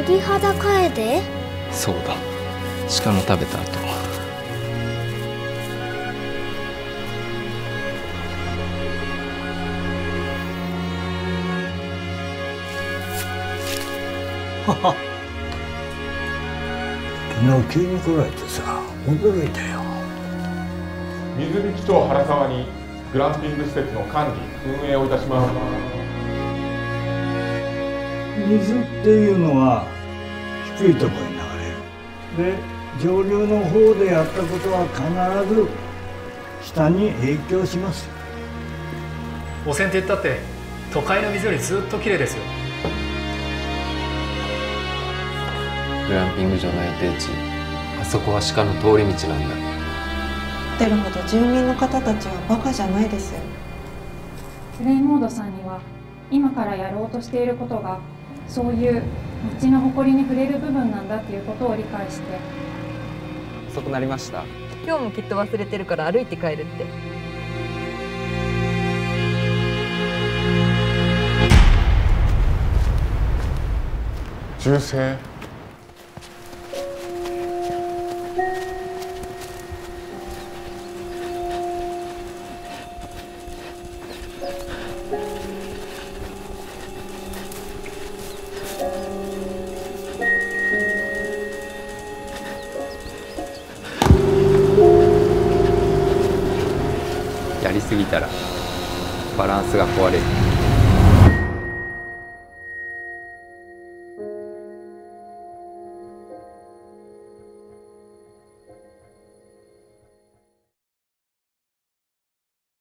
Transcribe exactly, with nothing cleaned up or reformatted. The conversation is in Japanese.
鳥肌かえで。 そうだ、鹿の食べた後。 はは昨日急に来られてさ、驚いたよ。 水引町原沢にグランピング施設の管理運営をいたします。 水っていうのは低いところに流れる。で上流の方でやったことは必ず下に影響します。 汚染って言ったって都会の水よりずっときれいですよ。 グランピング場の予定地、あそこは鹿の通り道なんだ。 言ってるほど住民の方たちはバカじゃないですよ。 プレイモードさんには今からやろうとしていることがそういう街の誇りに触れる部分なんだっていうことを理解して。 遅くなりました。 今日もきっと忘れてるから歩いて帰るって。 銃声。 やりすぎたらバランスが壊れる。